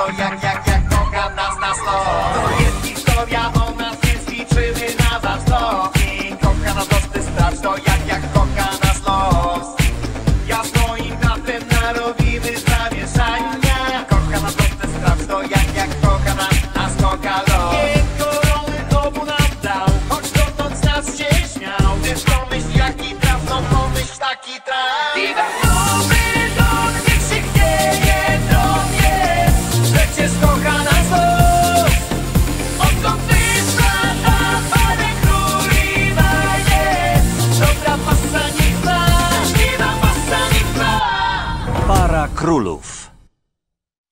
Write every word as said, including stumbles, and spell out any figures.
to jak, jak, jak kocha nas na sto. To jest historia o nas, więc liczymy na wasz dom. I kocha nas prosty strach, to jak, jak kocha nas los. Jasno i prawdę narobimy zamieszania. Kocha nas prosty strach, to jak, jak kocha nas, nas kocha los. Jego rolę obu nam dał, choć dotąd z nas się śmiał. Gdyż pomyśl jaki traf, no pomyśl taki traf. Przecież kocha nas los. Odkąd wyszła ta parę króliwa jest. Dobra pasa niech ma, śliwa pasa niech ma. Para królów.